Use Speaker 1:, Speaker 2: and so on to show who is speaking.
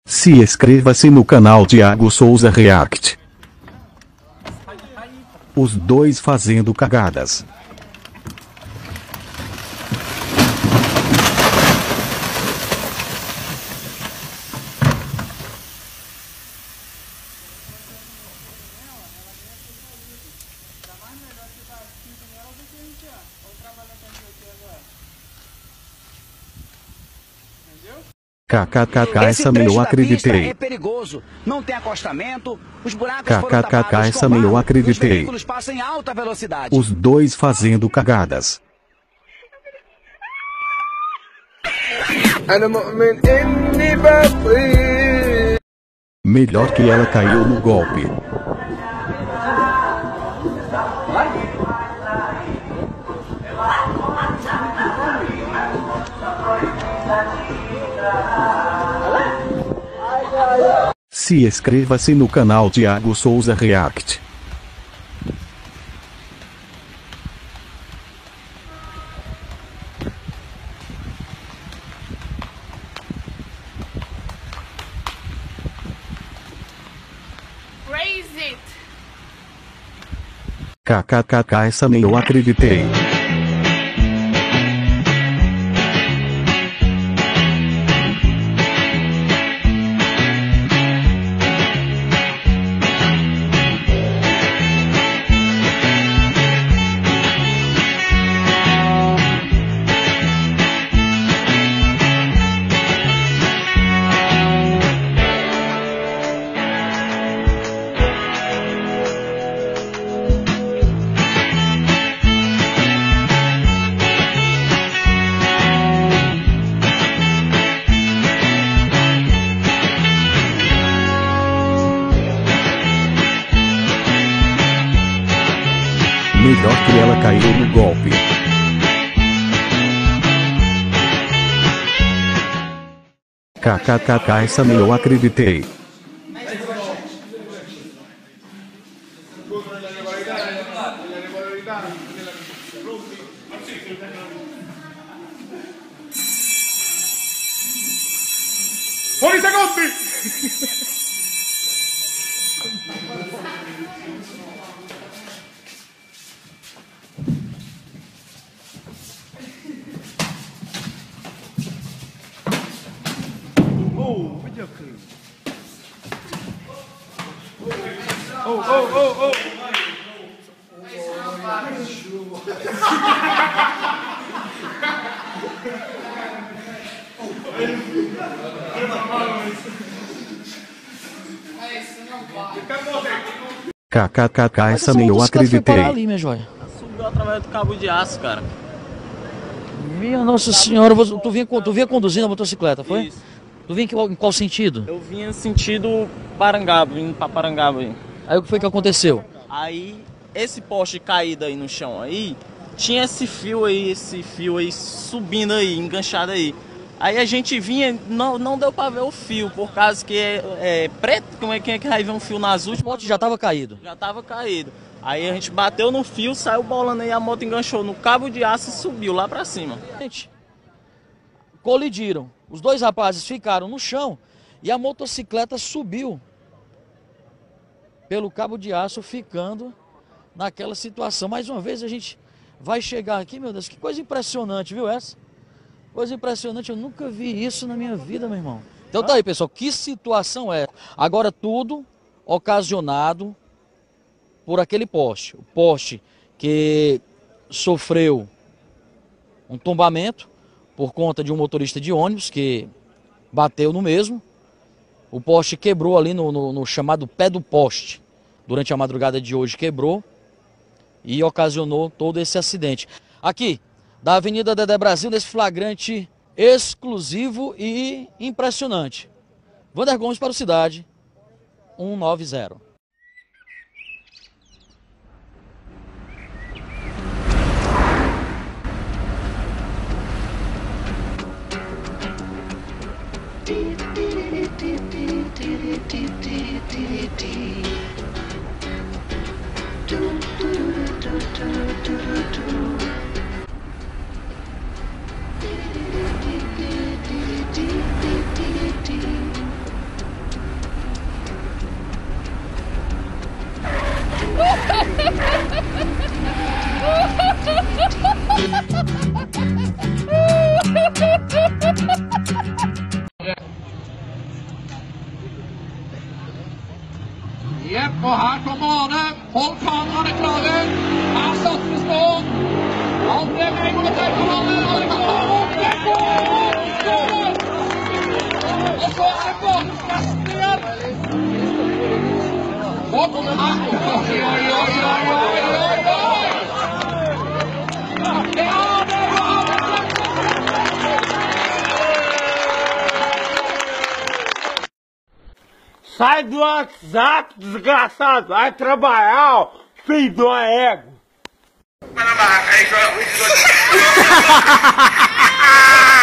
Speaker 1: Se inscreva-se no canal Thiago Souza React. Os dois fazendo cagadas. KKKK, essa meio acreditei.
Speaker 2: É perigoso, não tem acostamento, os buracos
Speaker 1: KKKK, essa meio acreditei.
Speaker 2: os veículos passam em alta velocidade.
Speaker 1: Os dois fazendo cagadas. Melhor que ela caiu no golpe. Se inscreva-se no canal Thiago Souza React.
Speaker 3: Raise it.
Speaker 1: KKKK, essa meio acreditei. Melhor que ela caiu no golpe. KKKK, essa meio acreditei.
Speaker 4: Fuori secondi! Oh, videoclipe. Oh.
Speaker 1: KKKK, essa meio acreditei.
Speaker 5: Ali, minha joia.
Speaker 6: Subiu através do cabo de aço, cara.
Speaker 5: Minha Nossa Senhora, tu vinha conduzindo a motocicleta, foi?
Speaker 6: Isso.
Speaker 5: Tu vinha em qual sentido?
Speaker 6: Eu vinha no sentido Parangaba, indo pra Parangaba aí.
Speaker 5: Aí o que foi que aconteceu?
Speaker 6: Aí, esse poste caído aí no chão aí, tinha esse fio aí subindo aí, enganchado aí. Aí a gente vinha, não deu pra ver o fio, por causa que é preto, como é que vai ver um fio nas
Speaker 5: O
Speaker 6: últimas?
Speaker 5: poste já estava caído.
Speaker 6: Já tava caído. Aí a gente bateu no fio, saiu bolando aí, a moto enganchou no cabo de aço e subiu lá pra cima.
Speaker 5: Gente, colidiram. Os dois rapazes ficaram no chão e a motocicleta subiu pelo cabo de aço, ficando naquela situação. Mais uma vez a gente vai chegar aqui, meu Deus, que coisa impressionante, viu essa? Coisa impressionante, eu nunca vi isso na minha vida, meu irmão. Então tá aí, pessoal, que situação é? Agora tudo ocasionado por aquele poste. O poste que sofreu um tombamento por conta de um motorista de ônibus que bateu no mesmo. O poste quebrou ali no chamado pé do poste. Durante a madrugada de hoje quebrou e ocasionou todo esse acidente. Aqui, da Avenida Dedé Brasil, nesse flagrante exclusivo e impressionante. Wander Gomes para o Cidade 190.
Speaker 4: Jepp, og her kommer Arne. Hold kameraene klare. Her satses det opp. Alt det med går til Arne. Arne går opp. Det går opp. Skåler. Og så er det bare festen igjen. Og her. Oi, oi, oi, oi, oi, oi. Ja, det var det.
Speaker 3: Sai do WhatsApp, desgraçado! Vai trabalhar, ó, filho do ego!